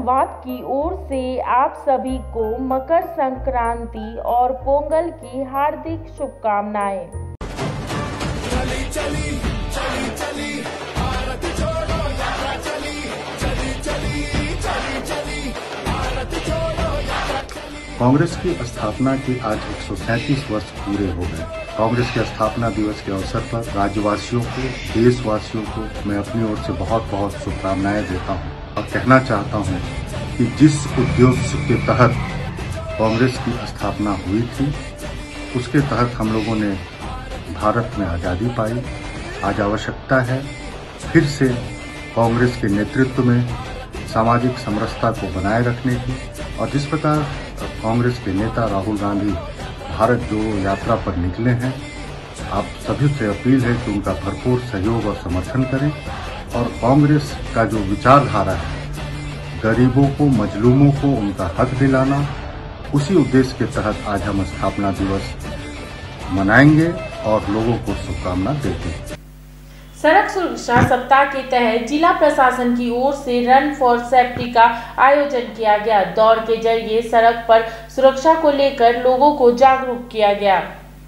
संवाद की ओर से आप सभी को मकर संक्रांति और पोंगल की हार्दिक शुभकामनाएं। चली चली चली चली भारत छोड़ो यात्रा चली चली चली चली चली भारत छोड़ो यात्रा चली। कांग्रेस की स्थापना के आज 137 वर्ष पूरे हो गए। कांग्रेस के स्थापना दिवस के अवसर पर राज्यवासियों को, देशवासियों को मैं अपनी ओर से बहुत बहुत शुभकामनाएं देता हूं और कहना चाहता हूं कि जिस उद्देश्य के तहत कांग्रेस की स्थापना हुई थी, उसके तहत हम लोगों ने भारत में आज़ादी पाई। आज आवश्यकता है फिर से कांग्रेस के नेतृत्व में सामाजिक समरसता को बनाए रखने की, और जिस प्रकार कांग्रेस के नेता राहुल गांधी भारत जोड़ो यात्रा पर निकले हैं, आप सभी से अपील है कि उनका भरपूर सहयोग और समर्थन करें। और कांग्रेस का जो विचारधारा है, गरीबों को, मजलूमों को उनका हक दिलाना, उसी उद्देश्य के तहत आज हम स्थापना दिवस मनाएंगे और लोगों को शुभकामना देते हैं। सड़क सुरक्षा सप्ताह के तहत जिला प्रशासन की ओर से रन फॉर सेफ्टी का आयोजन किया गया। दौड़ के जरिए सड़क पर सुरक्षा को लेकर लोगों को जागरूक किया गया।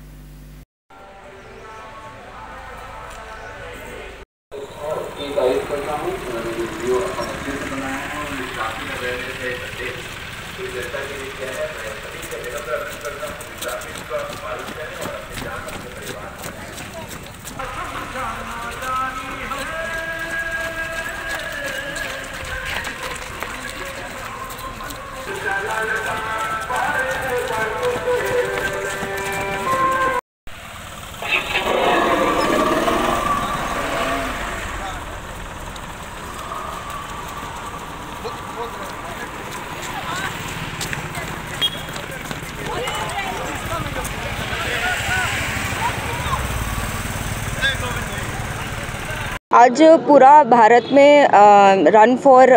आज पूरा भारत में रन फॉर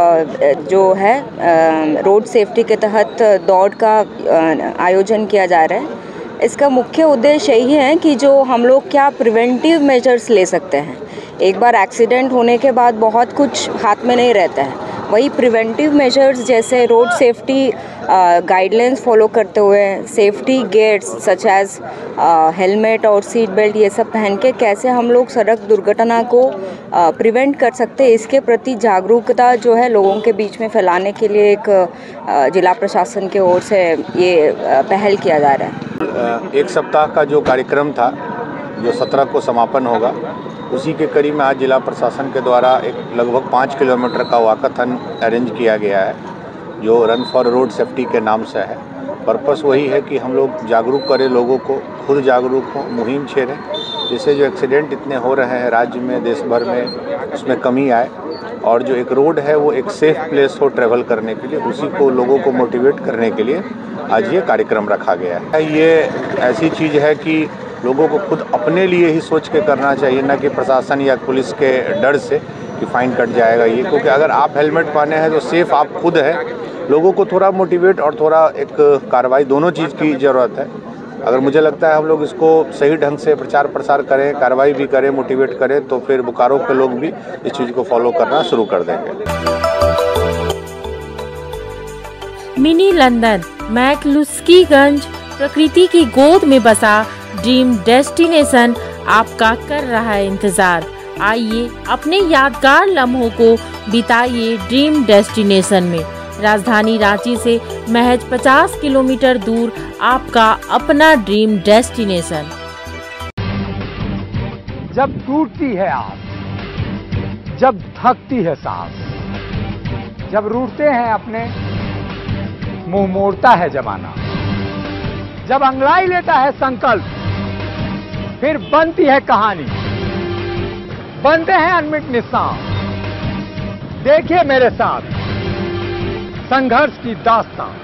जो है रोड सेफ्टी के तहत दौड़ का आयोजन किया जा रहा है। इसका मुख्य उद्देश्य यही है कि जो हम लोग क्या प्रिवेंटिव मेजर्स ले सकते हैं। एक बार एक्सीडेंट होने के बाद बहुत कुछ हाथ में नहीं रहता है, वही प्रिवेंटिव मेजर्स जैसे रोड सेफ्टी गाइडलाइंस फॉलो करते हुए safety gates such as helmet और सीट बेल्ट ये सब पहन के कैसे हम लोग सड़क दुर्घटना को प्रिवेंट कर सकते हैं, इसके प्रति जागरूकता जो है लोगों के बीच में फैलाने के लिए एक जिला प्रशासन की ओर से ये पहल किया जा रहा है। एक सप्ताह का जो कार्यक्रम था, जो 17 को समापन होगा, उसी के करीब में आज जिला प्रशासन के द्वारा एक लगभग 5 किलोमीटर का वॉकाथन अरेंज किया गया है, जो रन फॉर रोड सेफ्टी के नाम से है। पर्पस वही है कि हम लोग जागरूक करें लोगों को, खुद जागरूक हों, मुहिम छेड़ें, जिससे जो एक्सीडेंट इतने हो रहे हैं राज्य में, देश भर में, उसमें कमी आए और जो एक रोड है वो एक सेफ प्लेस हो ट्रैवल करने के लिए, उसी को लोगों को मोटिवेट करने के लिए आज ये कार्यक्रम रखा गया है। ये ऐसी चीज़ है कि लोगों को खुद अपने लिए ही सोच के करना चाहिए, न कि प्रशासन या पुलिस के डर से कि फाइन कट जाएगा ये, क्योंकि अगर आप हेलमेट पहने हैं तो सेफ आप खुद हैं। लोगों को थोड़ा मोटिवेट और थोड़ा एक कार्रवाई, दोनों चीज़ की ज़रूरत है। अगर मुझे लगता है हम लोग इसको सही ढंग से प्रचार प्रसार करें, कार्रवाई भी करें, मोटिवेट करें, तो फिर बोकारो के लोग भी इस चीज़ को फॉलो करना शुरू कर देंगे। मिनी लंदन मैक्लुस्कीगंज प्रकृति की गोद में बसा ड्रीम डेस्टिनेशन आपका कर रहा है इंतजार। आइए अपने यादगार लम्हों को बिताइए ड्रीम डेस्टिनेशन में। राजधानी रांची से महज 50 किलोमीटर दूर आपका अपना ड्रीम डेस्टिनेशन। जब टूटती है आस, जब थकती है सांस, जब रूठते हैं अपने, मुंह मोड़ता है जमाना, जब अंगड़ाई लेता है संकल्प, फिर बनती है कहानी, बनते हैं अनमिट निशान। देखिए मेरे साथ संघर्ष की दास्तान।